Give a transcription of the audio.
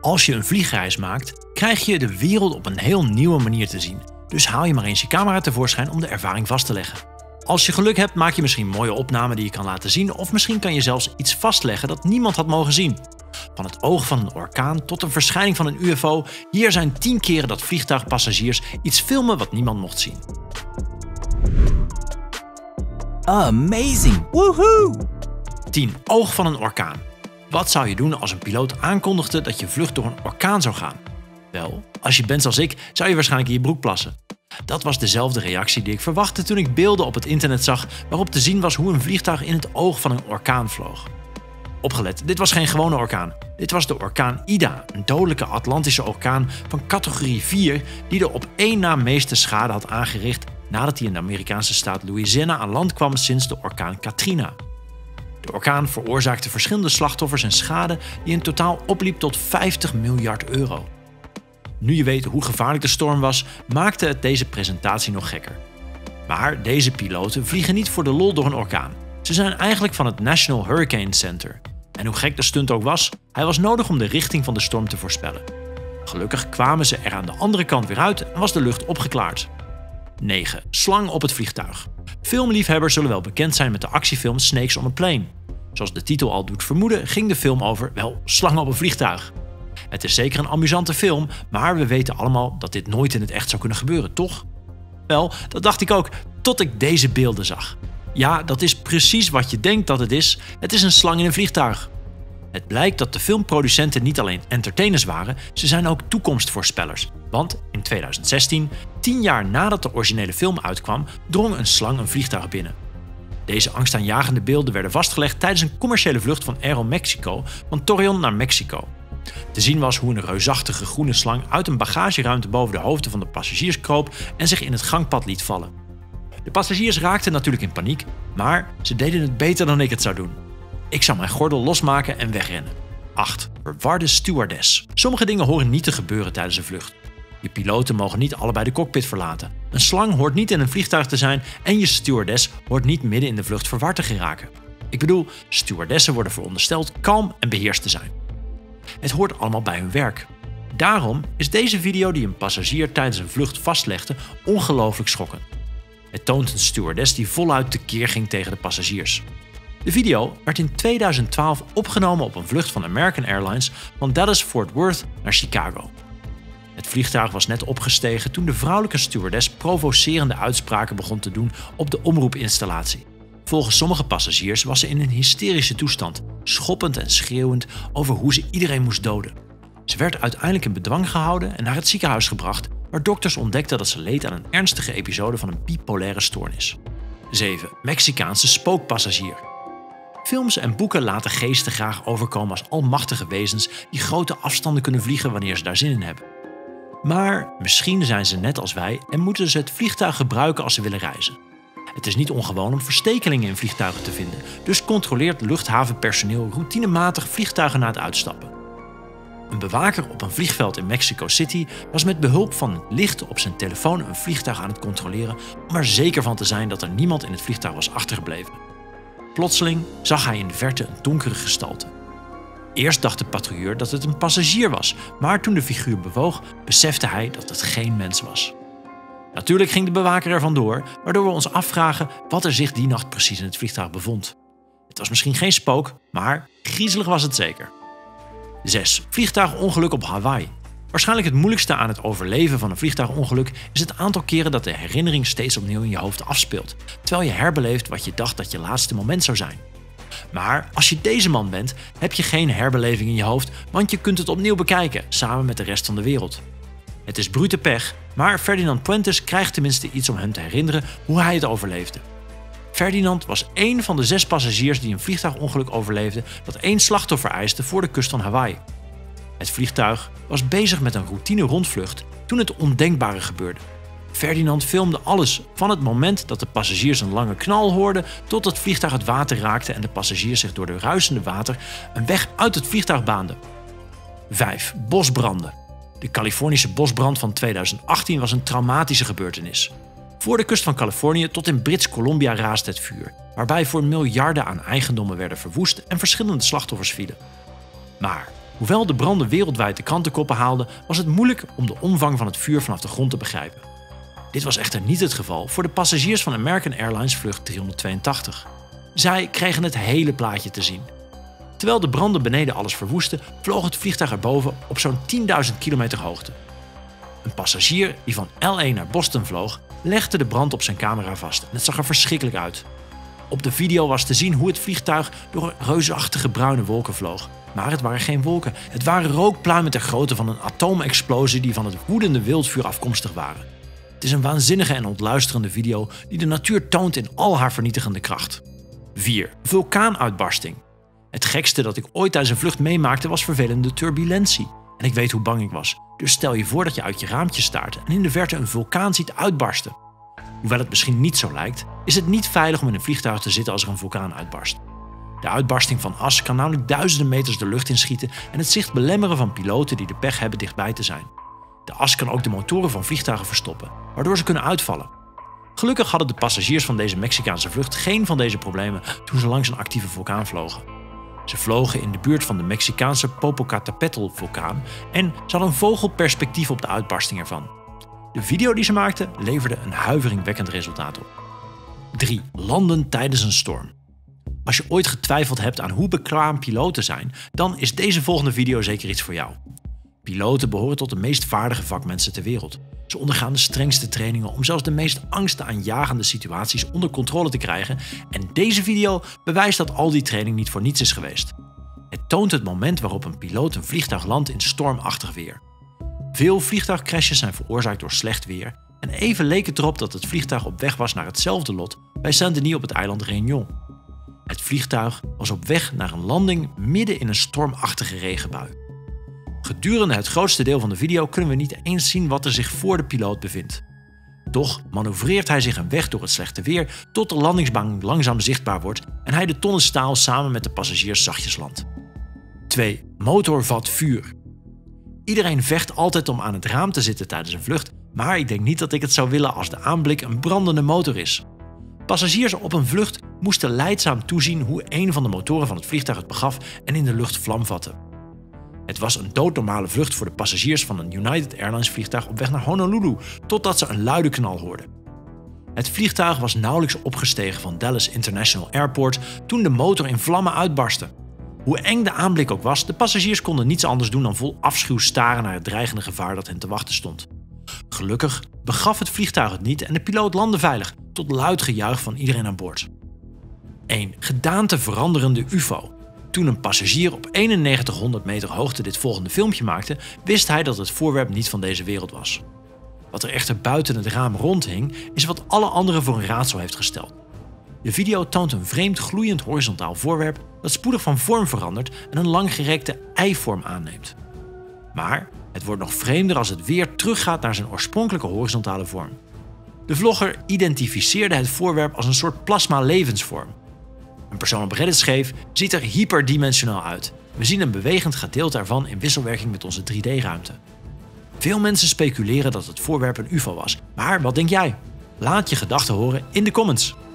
Als je een vliegreis maakt, krijg je de wereld op een heel nieuwe manier te zien. Dus haal je maar eens je camera tevoorschijn om de ervaring vast te leggen. Als je geluk hebt, maak je misschien mooie opnamen die je kan laten zien, of misschien kan je zelfs iets vastleggen dat niemand had mogen zien. Van het oog van een orkaan tot de verschijning van een UFO, hier zijn 10 keren dat vliegtuigpassagiers iets filmen wat niemand mocht zien. Amazing! Woohoo! 10. Oog van een orkaan. Wat zou je doen als een piloot aankondigde dat je vlucht door een orkaan zou gaan? Wel, als je bent zoals ik, zou je waarschijnlijk in je broek plassen. Dat was dezelfde reactie die ik verwachtte toen ik beelden op het internet zag waarop te zien was hoe een vliegtuig in het oog van een orkaan vloog. Opgelet, dit was geen gewone orkaan. Dit was de orkaan Ida, een dodelijke Atlantische orkaan van categorie 4 die de op één na meeste schade had aangericht nadat hij in de Amerikaanse staat Louisiana aan land kwam sinds de orkaan Katrina. De orkaan veroorzaakte verschillende slachtoffers en schade die in totaal opliep tot 50 miljard euro. Nu je weet hoe gevaarlijk de storm was, maakte het deze presentatie nog gekker. Maar deze piloten vliegen niet voor de lol door een orkaan. Ze zijn eigenlijk van het National Hurricane Center. En hoe gek de stunt ook was, hij was nodig om de richting van de storm te voorspellen. Gelukkig kwamen ze er aan de andere kant weer uit en was de lucht opgeklaard. 9. Slang op het vliegtuig. Filmliefhebbers zullen wel bekend zijn met de actiefilm Snakes on a Plane. Zoals de titel al doet vermoeden, ging de film over, slangen op een vliegtuig. Het is zeker een amusante film, maar we weten allemaal dat dit nooit in het echt zou kunnen gebeuren, toch? Wel, dat dacht ik ook, tot ik deze beelden zag. Ja, dat is precies wat je denkt dat het is. Het is een slang in een vliegtuig. Het blijkt dat de filmproducenten niet alleen entertainers waren, ze zijn ook toekomstvoorspellers. Want in 2016, 10 jaar nadat de originele film uitkwam, drong een slang een vliegtuig binnen. Deze angstaanjagende beelden werden vastgelegd tijdens een commerciële vlucht van Aeromexico van Torreón naar Mexico. Te zien was hoe een reusachtige groene slang uit een bagageruimte boven de hoofden van de passagiers kroop en zich in het gangpad liet vallen. De passagiers raakten natuurlijk in paniek, maar ze deden het beter dan ik het zou doen. Ik zou mijn gordel losmaken en wegrennen. 8. Verwarde stewardess. Sommige dingen horen niet te gebeuren tijdens een vlucht. Je piloten mogen niet allebei de cockpit verlaten. Een slang hoort niet in een vliegtuig te zijn en je stewardess hoort niet midden in de vlucht verward te geraken. Ik bedoel, stewardessen worden verondersteld kalm en beheerst te zijn. Het hoort allemaal bij hun werk. Daarom is deze video die een passagier tijdens een vlucht vastlegde ongelooflijk schokkend. Het toont een stewardess die voluit tekeer ging tegen de passagiers. De video werd in 2012 opgenomen op een vlucht van American Airlines van Dallas-Fort Worth naar Chicago. Het vliegtuig was net opgestegen toen de vrouwelijke stewardess provocerende uitspraken begon te doen op de omroepinstallatie. Volgens sommige passagiers was ze in een hysterische toestand, schoppend en schreeuwend over hoe ze iedereen moest doden. Ze werd uiteindelijk in bedwang gehouden en naar het ziekenhuis gebracht, waar dokters ontdekten dat ze leed aan een ernstige episode van een bipolaire stoornis. 7. Mexicaanse spookpassagier. Films en boeken laten geesten graag overkomen als almachtige wezens die grote afstanden kunnen vliegen wanneer ze daar zin in hebben. Maar misschien zijn ze net als wij en moeten ze het vliegtuig gebruiken als ze willen reizen. Het is niet ongewoon om verstekelingen in vliegtuigen te vinden, dus controleert luchthavenpersoneel routinematig vliegtuigen na het uitstappen. Een bewaker op een vliegveld in Mexico City was met behulp van het licht op zijn telefoon een vliegtuig aan het controleren om er zeker van te zijn dat er niemand in het vliegtuig was achtergebleven. Plotseling zag hij in de verte een donkere gestalte. Eerst dacht de patrouilleur dat het een passagier was, maar toen de figuur bewoog, besefte hij dat het geen mens was. Natuurlijk ging de bewaker er vandoor, waardoor we ons afvragen wat er zich die nacht precies in het vliegtuig bevond. Het was misschien geen spook, maar griezelig was het zeker. 6. Vliegtuigongeluk op Hawaii. Waarschijnlijk het moeilijkste aan het overleven van een vliegtuigongeluk is het aantal keren dat de herinnering steeds opnieuw in je hoofd afspeelt, terwijl je herbeleeft wat je dacht dat je laatste moment zou zijn. Maar als je deze man bent, heb je geen herbeleving in je hoofd, want je kunt het opnieuw bekijken, samen met de rest van de wereld. Het is brute pech, maar Ferdinand Puentes krijgt tenminste iets om hem te herinneren hoe hij het overleefde. Ferdinand was één van de 6 passagiers die een vliegtuigongeluk overleefde dat 1 slachtoffer eiste voor de kust van Hawaii. Het vliegtuig was bezig met een routine rondvlucht toen het ondenkbare gebeurde. Ferdinand filmde alles, van het moment dat de passagiers een lange knal hoorden tot het vliegtuig het water raakte en de passagiers zich door de ruisende water een weg uit het vliegtuig baanden. 5. Bosbranden. De Californische bosbrand van 2018 was een traumatische gebeurtenis. Voor de kust van Californië tot in Brits Columbia raasde het vuur, waarbij voor miljarden aan eigendommen werden verwoest en verschillende slachtoffers vielen. Maar Hoewel de branden wereldwijd de krantenkoppen haalden, was het moeilijk om de omvang van het vuur vanaf de grond te begrijpen. Dit was echter niet het geval voor de passagiers van American Airlines vlucht 382. Zij kregen het hele plaatje te zien. Terwijl de branden beneden alles verwoestten, vloog het vliegtuig erboven op zo'n 10.000 kilometer hoogte. Een passagier die van LA naar Boston vloog, legde de brand op zijn camera vast en het zag er verschrikkelijk uit. Op de video was te zien hoe het vliegtuig door reusachtige bruine wolken vloog. Maar het waren geen wolken, het waren rookpluimen ter grootte van een atoomexplosie die van het woedende wildvuur afkomstig waren. Het is een waanzinnige en ontluisterende video die de natuur toont in al haar vernietigende kracht. 4. Vulkaanuitbarsting. Het gekste dat ik ooit tijdens een vlucht meemaakte was vervelende turbulentie. En ik weet hoe bang ik was. Dus stel je voor dat je uit je raampje staart en in de verte een vulkaan ziet uitbarsten. Hoewel het misschien niet zo lijkt, is het niet veilig om in een vliegtuig te zitten als er een vulkaan uitbarst. De uitbarsting van as kan namelijk duizenden meters de lucht inschieten en het zicht belemmeren van piloten die de pech hebben dichtbij te zijn. De as kan ook de motoren van vliegtuigen verstoppen, waardoor ze kunnen uitvallen. Gelukkig hadden de passagiers van deze Mexicaanse vlucht geen van deze problemen toen ze langs een actieve vulkaan vlogen. Ze vlogen in de buurt van de Mexicaanse Popocatépetl-vulkaan en ze hadden een vogelperspectief op de uitbarsting ervan. De video die ze maakten leverde een huiveringwekkend resultaat op. 3. Landen tijdens een storm. Als je ooit getwijfeld hebt aan hoe bekwaam piloten zijn, dan is deze volgende video zeker iets voor jou. Piloten behoren tot de meest vaardige vakmensen ter wereld. Ze ondergaan de strengste trainingen om zelfs de meest angstaanjagende situaties onder controle te krijgen en deze video bewijst dat al die training niet voor niets is geweest. Het toont het moment waarop een piloot een vliegtuig landt in stormachtig weer. Veel vliegtuigcrashes zijn veroorzaakt door slecht weer en even leek het erop dat het vliegtuig op weg was naar hetzelfde lot bij Saint-Denis op het eiland Réunion. Het vliegtuig was op weg naar een landing midden in een stormachtige regenbui. Gedurende het grootste deel van de video kunnen we niet eens zien wat er zich voor de piloot bevindt. Toch manoeuvreert hij zich een weg door het slechte weer tot de landingsbaan langzaam zichtbaar wordt en hij de tonnen staal samen met de passagiers zachtjes landt. 2. Motor vat vuur. Iedereen vecht altijd om aan het raam te zitten tijdens een vlucht, maar ik denk niet dat ik het zou willen als de aanblik een brandende motor is. Passagiers op een vlucht moesten lijdzaam toezien hoe een van de motoren van het vliegtuig het begaf en in de lucht vlam vatte. Het was een doodnormale vlucht voor de passagiers van een United Airlines vliegtuig op weg naar Honolulu, totdat ze een luide knal hoorden. Het vliegtuig was nauwelijks opgestegen van Dallas International Airport toen de motor in vlammen uitbarstte. Hoe eng de aanblik ook was, de passagiers konden niets anders doen dan vol afschuw staren naar het dreigende gevaar dat hen te wachten stond. Gelukkig begaf het vliegtuig het niet en de piloot landde veilig, tot luid gejuich van iedereen aan boord. 1. Gedaanteveranderende UFO. Toen een passagier op 9100 meter hoogte dit volgende filmpje maakte, wist hij dat het voorwerp niet van deze wereld was. Wat er echter buiten het raam rondhing, is wat alle anderen voor een raadsel heeft gesteld. De video toont een vreemd gloeiend horizontaal voorwerp dat spoedig van vorm verandert en een langgerekte ei-vorm aanneemt. Maar het wordt nog vreemder als het weer teruggaat naar zijn oorspronkelijke horizontale vorm. De vlogger identificeerde het voorwerp als een soort plasma-levensvorm. Een persoon op Reddit schreef: ziet er hyperdimensionaal uit. We zien een bewegend gedeelte ervan in wisselwerking met onze 3D-ruimte. Veel mensen speculeren dat het voorwerp een UFO was, maar wat denk jij? Laat je gedachten horen in de comments.